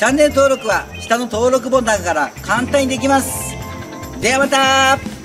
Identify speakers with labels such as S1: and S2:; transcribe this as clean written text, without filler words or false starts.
S1: ャンネル登録は下の登録ボタンから簡単にできます。ではまた。